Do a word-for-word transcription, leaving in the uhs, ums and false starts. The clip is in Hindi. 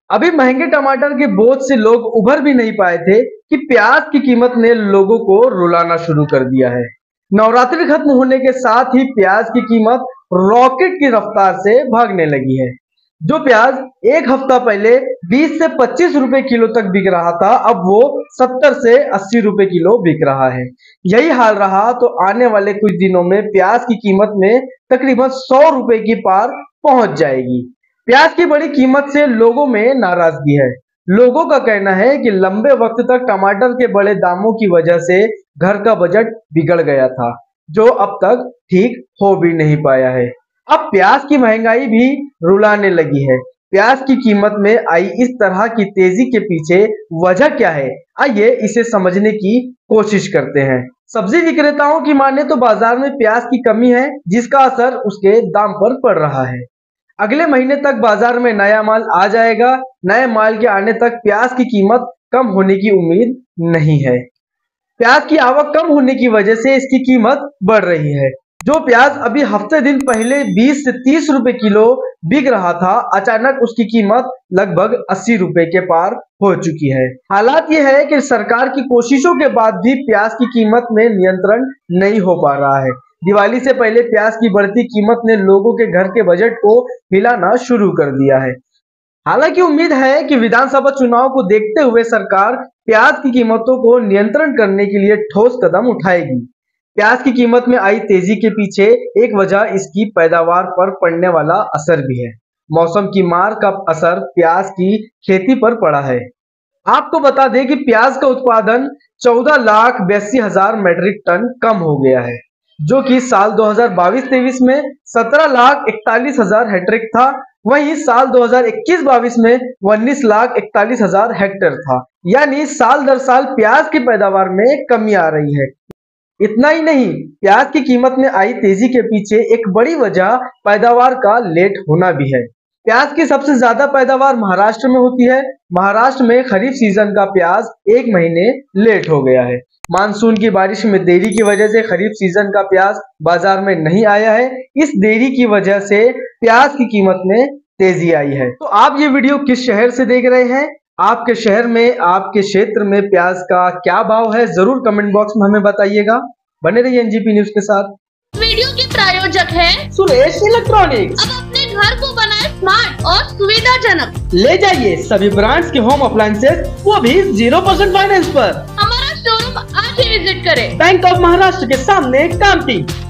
अभी महंगे टमाटर के बोझ से लोग उभर भी नहीं पाए थे कि प्याज की कीमत ने लोगों को रुलाना शुरू कर दिया है। नवरात्रि खत्म होने के साथ ही प्याज की कीमत रॉकेट की रफ्तार से भागने लगी है। जो प्याज एक हफ्ता पहले बीस से पच्चीस रुपए किलो तक बिक रहा था, अब वो सत्तर से अस्सी रुपए किलो बिक रहा है। यही हाल रहा तो आने वाले कुछ दिनों में प्याज की कीमत में तकरीबन सौ रुपए की पार पहुंच जाएगी। प्याज की बड़ी कीमत से लोगों में नाराजगी है। लोगों का कहना है कि लंबे वक्त तक टमाटर के बड़े दामों की वजह से घर का बजट बिगड़ गया था, जो अब तक ठीक हो भी नहीं पाया है। अब प्याज की महंगाई भी रुलाने लगी है। प्याज की कीमत में आई इस तरह की तेजी के पीछे वजह क्या है, आइए इसे समझने की कोशिश करते हैं। सब्जी विक्रेताओं की माने तो बाजार में प्याज की कमी है, जिसका असर उसके दाम पर पड़ रहा है। अगले महीने तक बाजार में नया माल आ जाएगा। नए माल के आने तक प्याज की कीमत कम होने की उम्मीद नहीं है। प्याज की आवक कम होने की वजह से इसकी कीमत बढ़ रही है। जो प्याज अभी हफ्ते दिन पहले बीस से तीस रुपए किलो बिक रहा था, अचानक उसकी कीमत लगभग अस्सी रुपए के पार हो चुकी है। हालात ये है कि सरकार की कोशिशों के बाद भी प्याज की कीमत में नियंत्रण नहीं हो पा रहा है। दिवाली से पहले प्याज की बढ़ती कीमत ने लोगों के घर के बजट को हिलाना शुरू कर दिया है। हालांकि उम्मीद है कि विधानसभा चुनाव को देखते हुए सरकार प्याज की कीमतों को नियंत्रण करने के लिए ठोस कदम उठाएगी। प्याज की कीमत में आई तेजी के पीछे एक वजह इसकी पैदावार पर पड़ने वाला असर भी है। मौसम की मार का असर प्याज की खेती पर पड़ा है। आपको बता दें कि प्याज का उत्पादन चौदह लाख बयासी हजार मैट्रिक टन कम हो गया है, जो कि साल दो हजार बाईस तेईस में सत्रह लाख इकतालीस हजार हेक्टेयर था। वहीं साल दो हजार इक्कीस बाईस में उन्नीस लाख इकतालीस हजार हेक्टेयर था। यानी साल दर साल प्याज की पैदावार में कमी आ रही है। इतना ही नहीं, प्याज की कीमत में आई तेजी के पीछे एक बड़ी वजह पैदावार का लेट होना भी है। प्याज की सबसे ज्यादा पैदावार महाराष्ट्र में होती है। महाराष्ट्र में खरीफ सीजन का प्याज एक महीने लेट हो गया है। मानसून की बारिश में देरी की वजह से खरीफ सीजन का प्याज बाजार में नहीं आया है। इस देरी की वजह से प्याज की कीमत में तेजी आई है। तो आप ये वीडियो किस शहर से देख रहे हैं? आपके शहर में, आपके क्षेत्र में प्याज का क्या भाव है, जरूर कमेंट बॉक्स में हमें बताइएगा। बने रहिए एनजीपी न्यूज के साथ। वीडियो के प्रायोजक है सुरेश इलेक्ट्रॉनिक्स। अब अपने घर को बनाए स्मार्ट और सुविधाजनक। ले जाइए सभी ब्रांड्स के होम अप्लायंसेज, वो भी जीरो परसेंट फाइनेंस पर। हमारा शोरूम आज ही विजिट करें। बैंक ऑफ महाराष्ट्र के सामने कामती।